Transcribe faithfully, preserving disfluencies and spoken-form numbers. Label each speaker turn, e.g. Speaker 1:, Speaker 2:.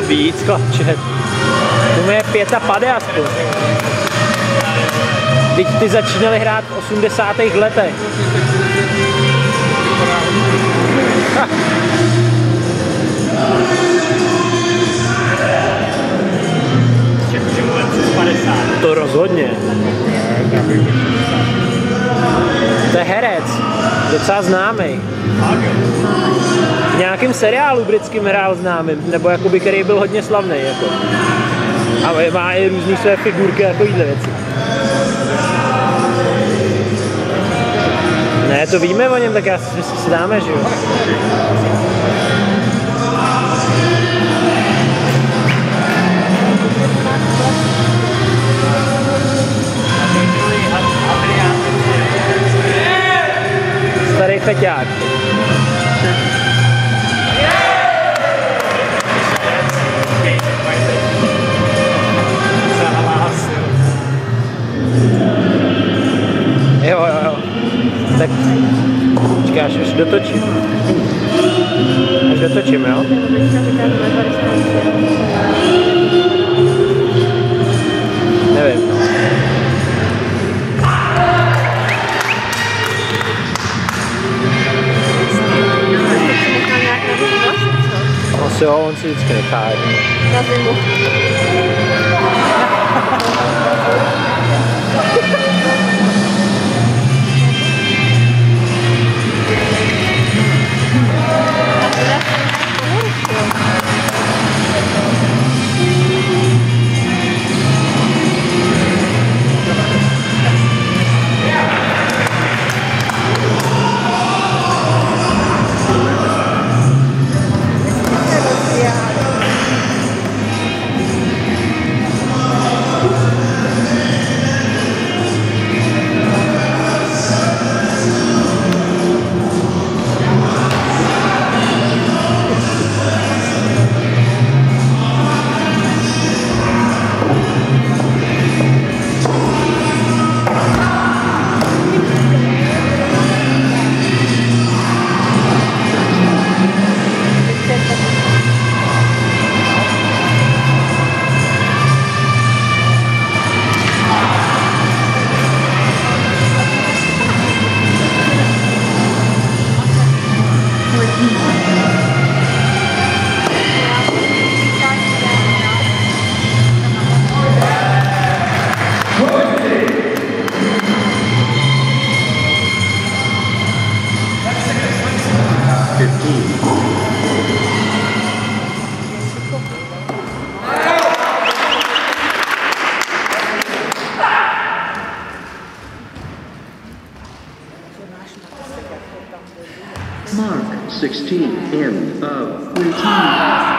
Speaker 1: Víc, chlapče. To je pěta pade aspoň. Teď ty začínali hrát v osmdesátých letech. Ha. To rozhodně. To je herec, docela známý. V nějakém seriálu britským hrál známým, nebo jakoby, který byl hodně slavný. Jako. A má i různý své figurky a takovýhle věci. Ne, to víme o něm, tak já si, si dáme, že jo? Starý feťák. Jo, jo, jo. Tak počkáš, až dotočím. Až dotočím, jo? Nevím. Asi jo, on si vždycky nechá.
Speaker 2: Na zimu.
Speaker 3: Mark sixteen, end of routine.